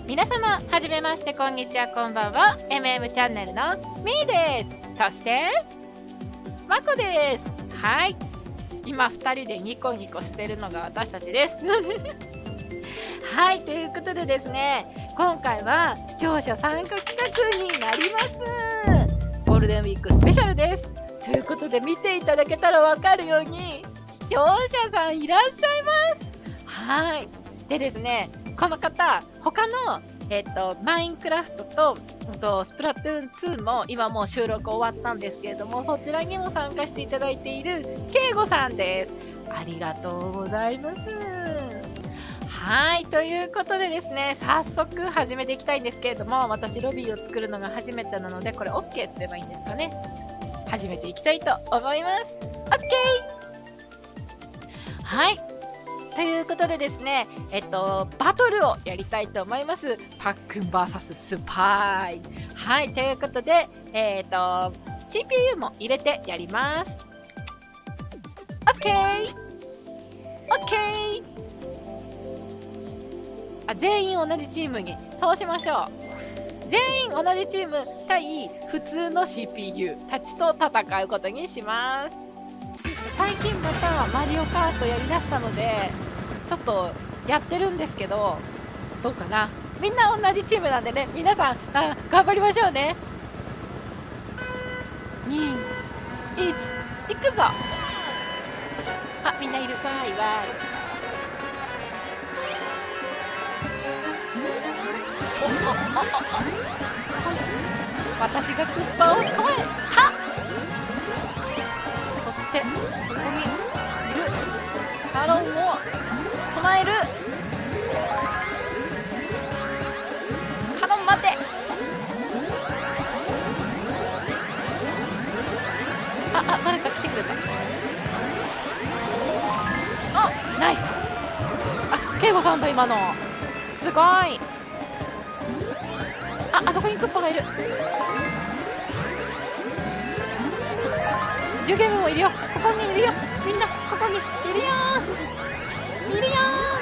皆様、はじめまして、こんにちは、こんばんは。MM チャンネルのみーです。そして、まこです。はい。今、2人でニコニコしてるのが私たちです。はい、ということでですね、今回は視聴者参加企画になります。ゴールデンウィークスペシャルです。ということで、見ていただけたらわかるように、視聴者さんいらっしゃいます。はい。でですね、この方、他の、マインクラフトと、スプラトゥーン2も今もう収録終わったんですけれども、そちらにも参加していただいているけいごさんです。ありがとうございます。はい、ということでですね、早速始めていきたいんですけれども、私ロビーを作るのが初めてなので、これ OK すればいいんですかね。始めていきたいと思います。OK！ はい。ということでですね、バトルをやりたいと思います。パックン VS スパイ。はい、ということで、CPU も入れてやります。OK！ OK！ あ、全員同じチームに。そうしましょう。全員同じチーム対普通の CPU たちと戦うことにします。最近またマリオカートやりだしたので、ちょっとやってるんですけど、どうかな。みんな同じチームなんでね、皆さん、頑張りましょうね。2、1、いくぞ。あ、みんないる。わいわい。私がクッパを捕まえた。そして、ここにいるシャロンを唱える。カノン待て。誰か来てくれた。ナイス。ケイゴさんだ今の。すごい。あそこにクッパがいる。ジュゲムもいるよ。ここにいるよ。みんなここにいるよー。いるよ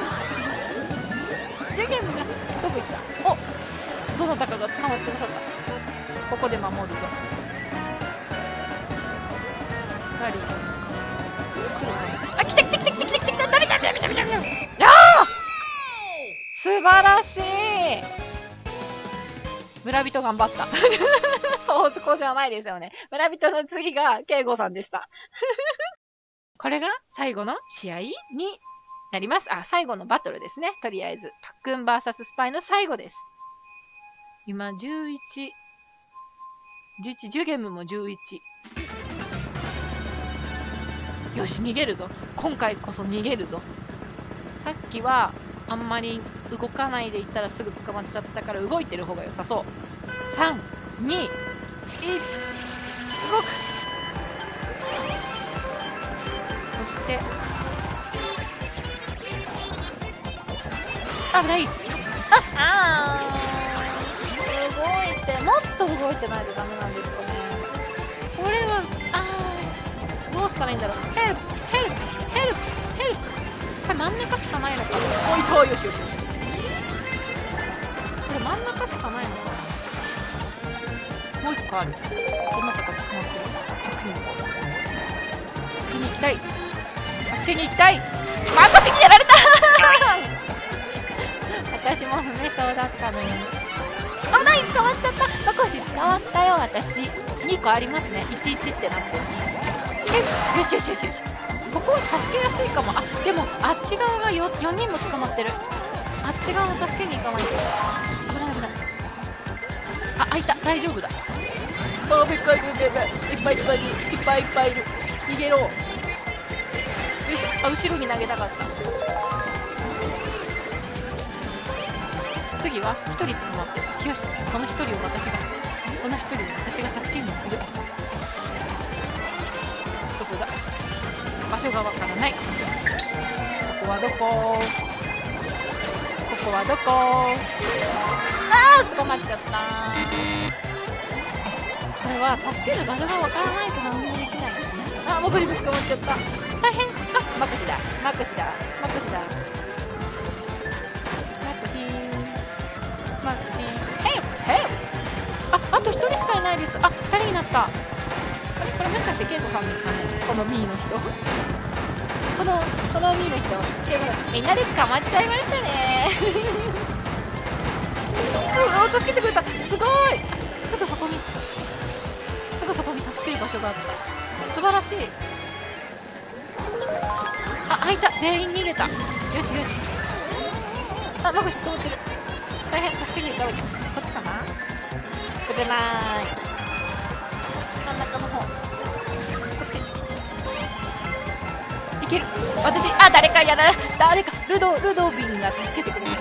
ー。ジュゲムがどこ行った。どなたかが捕まってなかった。ここで守るぞ。来て誰だ。素晴らしい。村人頑張った。そうこうじゃないですよね。村人の次がケイゴさんでした。これが最後の試合になります。最後のバトルですね。とりあえず、パックン VS スパイの最後です。今、11、ジュゲムも11。よし、逃げるぞ。今回こそ逃げるぞ。さっきは、あんまり動かないでいったらすぐ捕まっちゃったから動いてる方が良さそう。3、2、1、動く。そして、危ない。動いて、もっと動いてないとダメなんですかね。これは、どうしたらいいんだろう。ヘルプ。これ真ん中しかないのかな。よし。これ真ん中しかないのかな。もう一個ある。どなたか捕まってる。助けに行きたい。私にやられた。私も踏めそうだったのに。危ない。捕まっちゃった。少し捕まったよ。私2個ありますね。11ってなってる。よし。ここは助けやすいかも。でもあっち側が 4人も捕まってる。あっち側を助けに行かないと。危ない。開いた。大丈夫だ。いっぱいいる。逃げろ。よし。後ろに投げたかった。次は1人捕まってる。よし。その1人を私が助けに行く。どこだ。場所がわからない。ここはどこ。捕まっちゃった。これは助ける場所がわからないと何もできないですね。僕にぶつかまっちゃった。大変。マクシだ。 になった。あれこれもしかしてケイコさんですかね、このミーの人。このミーの人、みんなで捕まっちゃいましたね。助けてくれた。すごい。すぐそこに助ける場所があった。素晴らしい。あ、開いた。全員逃げた。よしよし。あ、マコシ止まってる。大変、助けに行かなきゃ。こっちかな。ここじゃない。真ん中の方。こっち。いける。私、あ、誰かルドビンが助けてくれました。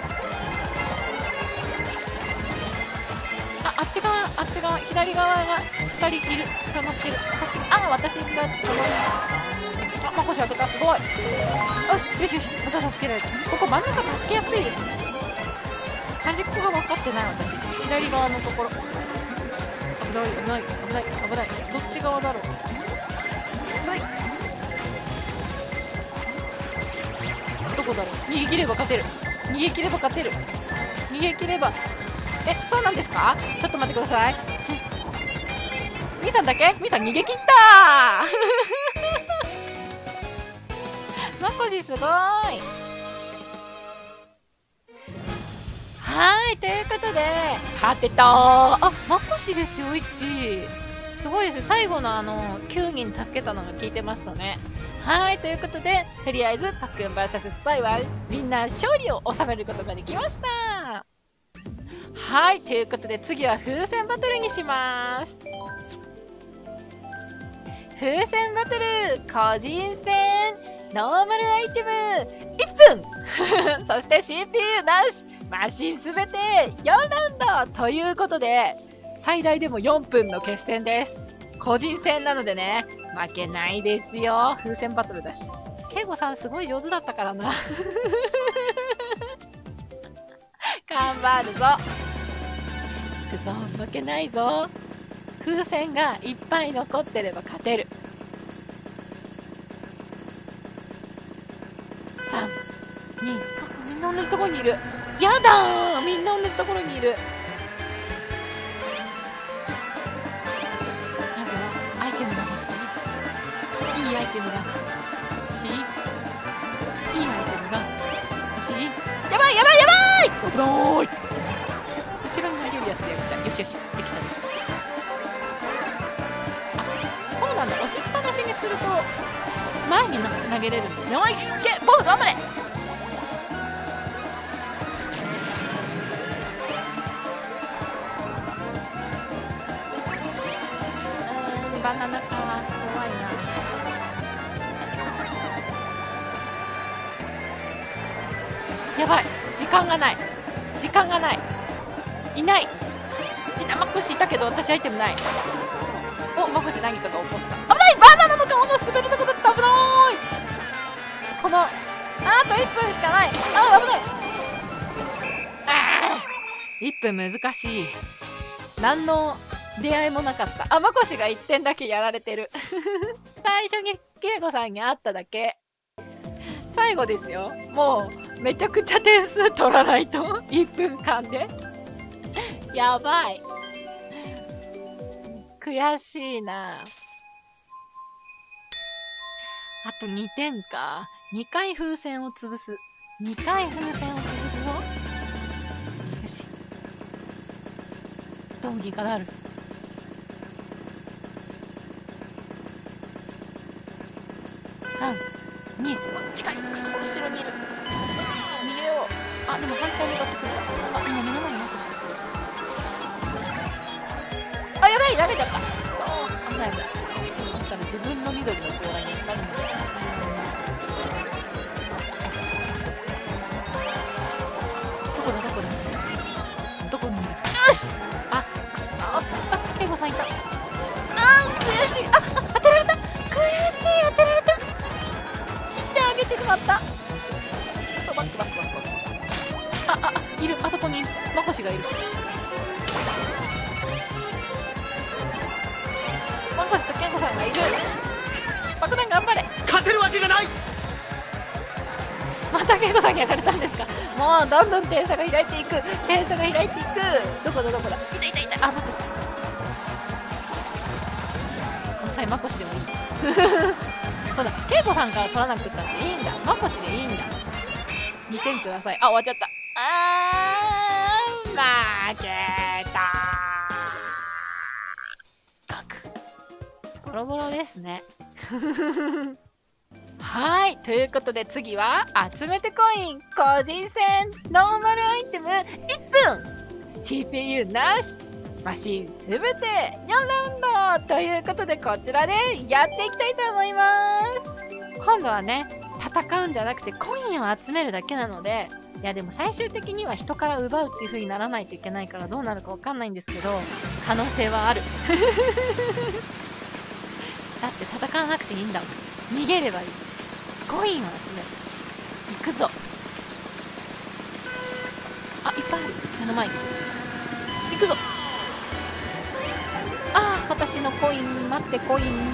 あっち側、左側が2人いる。捕まってる。あ、私が捕まってる。あ、マコシ開けた。すごい。よし。また助けられた。ここ真ん中助けやすいですね。端っこが分かってない、私。左側のところ。危ない。どっち側だろう。危ない。どこだろう。逃げ切れば勝てる。逃げそうなんですか。ちょっと待ってください。ミさんだけ？ミさん逃げ切ったーマコシすごーい。はい、ということで、勝てたー。あ、マコシですよ、1。すごいです。最後の9人助けたのが効いてましたね。はい、ということで、とりあえず、パックン VS スパイは、みんな勝利を収めることができました。はい、ということで、次は風船バトルにします。風船バトル、個人戦、ノーマルアイテム、1分そして CPU なし、マシンすべて4ラウンドということで、最大でも4分の決戦です。個人戦なのでね、負けないですよ。風船バトルだし。ケイゴさんすごい上手だったからな。頑張るぞ。いくぞ、負けないぞ。風船がいっぱい残ってれば勝てる。3、2、みんな同じところにいる。やだー、みんな同じところにいる。まずはアイテムが欲しい。いいアイテムが欲しい。いいアイテムが欲しい。やばい危ない。後ろに投げるやつでやりたい。よし、できた。あ、そうなんだ。押しっぱなしにすると前に投げれるんですね。よし、ボール頑張れ。バナナか、怖いな。やばい、時間がない。いない。マコシいたけど私アイテムない。お、マコシ何かが起こった。危ない、バナナの顔の滑るとこだった。危ない。このあと1分しかない。危ない。1分難しい。何の出会いもなかった。マコシが1点だけやられてる。最初にケイゴさんに会っただけ。最後ですよ。もうめちゃくちゃ点数取らないと。1分間で。やばい。悔しいな。あと2点か。2回風船を潰す。2回風船を潰すぞ。よし。どうにかなる。3、2、近い。くそ、後ろにいる。逃げよう。でも反対向かってくる。今目の前にマコシが来る。やばい、投げちゃった。危ない。そうしたら自分の緑の甲羅になるので。どこにいる。よし。くそ。ケイゴさんいた。悔しい。当てられた。悔しい、当てられた。あげてしまった。バック。いる。あそこにマコシがいる。マコシとケンゴさんがいる。爆弾頑張れ。 勝てるわけがない。 またケンゴさんに焼かれたんですか。もうどんどん点差が開いていく。どこだ。いた。マコシ。 い、まこしでもいい。そうだ、けいこさんから取らなくったっていいんだ。まこしでいいんだ。2点ください。あ、終わっちゃった。負けたー。ボロボロですね。はい。ということで次は、集めてコイン、個人戦、ノーマルアイテム、1分 !CPU なしマシンすべて4ラウンドということで、こちらでやっていきたいと思います。今度はね、戦うんじゃなくてコインを集めるだけなので、いやでも最終的には人から奪うっていう風にならないといけないからどうなるかわかんないんですけど、可能性はある。だって戦わなくていいんだもん。逃げればいい。コインを集める。行くぞ。あ、いっぱいある。目の前に。行くぞ。ああ、私のコイン、待って、コイン。よし。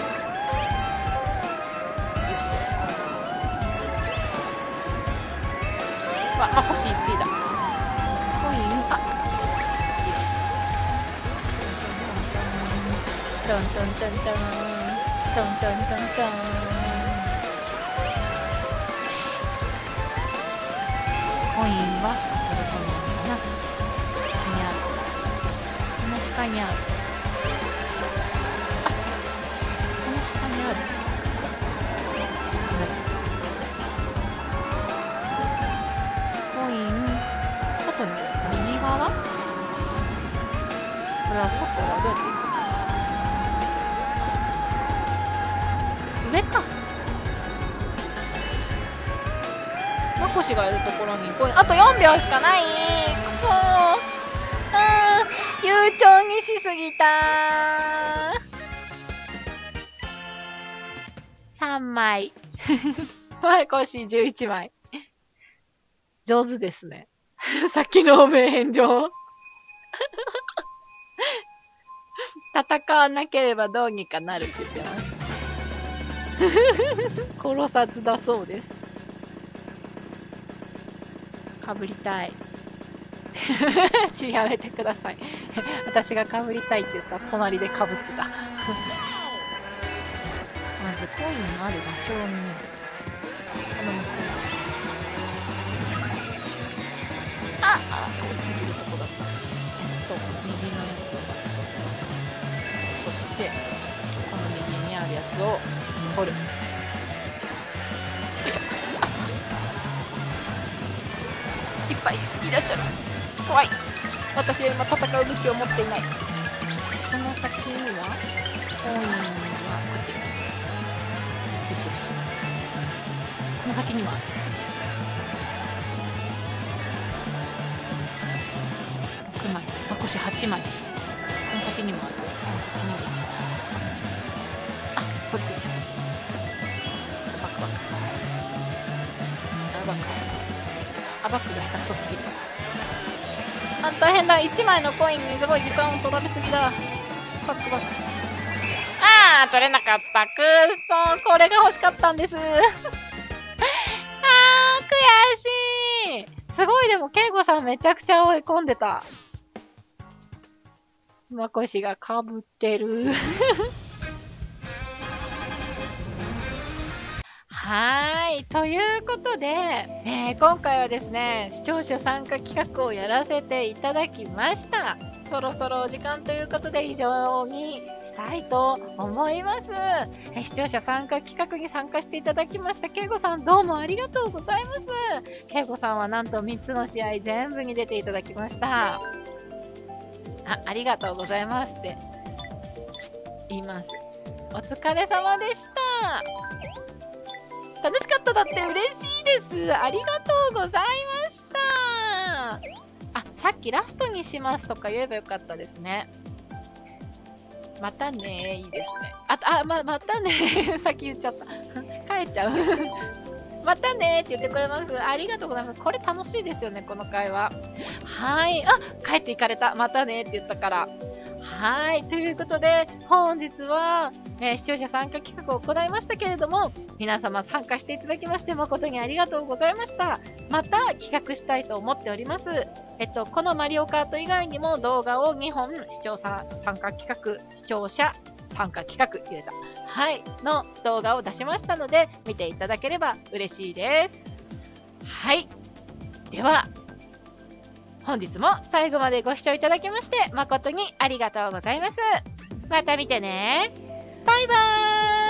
わ、まこし1位だ。コイン、あ、よし。トントントントン。トントントントン。よし。コインは、どこにあるかな。下にある。この下にある。下にある。コイン、外に右側？これは外はどうやって行く？上か。まこしがいるところにコイン、あと4秒しかない。くそー。悠長にしすぎたー。3枚。まこし11枚。上手ですね。さっきの名返上。戦わなければどうにかなるって言ってます。殺さずだそうです。かぶりたい。やめてください。私がかぶりたいって言ったら隣でかぶってた。まずコインのある場所を見る。この向こう。あ、遠すぎるとこだった。右のやつを。そして、この右にあるやつを取る。いっぱいいらっしゃる。怖い。私は今戦う武器を持っていない。この先には、コインはこっち。よしよし。この先には6枚。まこし8枚。この先にもある。あ、取りすぎちゃった。バックバック。バック。バックが下手くそすぎる。あ、大変だ。1枚のコインにすごい時間を取られすぎだ。バックバック。あー、取れなかった。くーそー。これが欲しかったんです。あー、悔しい。すごい、でも、けいこさんめちゃくちゃ追い込んでた。まこしがかぶってる。はい。ということで、今回はですね、視聴者参加企画をやらせていただきました。そろそろお時間ということで以上にしたいと思います。視聴者参加企画に参加していただきましたけいこさん、どうもありがとうございます。けいこさんはなんと3つの試合全部に出ていただきました。ありがとうございますって言います。お疲れ様でした。楽しかっただって嬉しいです。ありがとうございました。あ、さっきラストにしますとか言えばよかったですね。またねー、いいですね。またねー。さっき言っちゃった。帰っちゃう。またねーって言ってくれます。ありがとうございます。これ楽しいですよね、この会話。はい。あ、帰っていかれた。またねーって言ったから。はい。ということで、本日は、視聴者参加企画を行いましたけれども、皆様参加していただきまして誠にありがとうございました。また企画したいと思っております。このマリオカート以外にも動画を2本視聴者参加企画、視聴者参加企画入れた。はい。の動画を出しましたので、見ていただければ嬉しいです。はい。では、本日も最後までご視聴いただきまして誠にありがとうございます。また見てね。バイバーイ。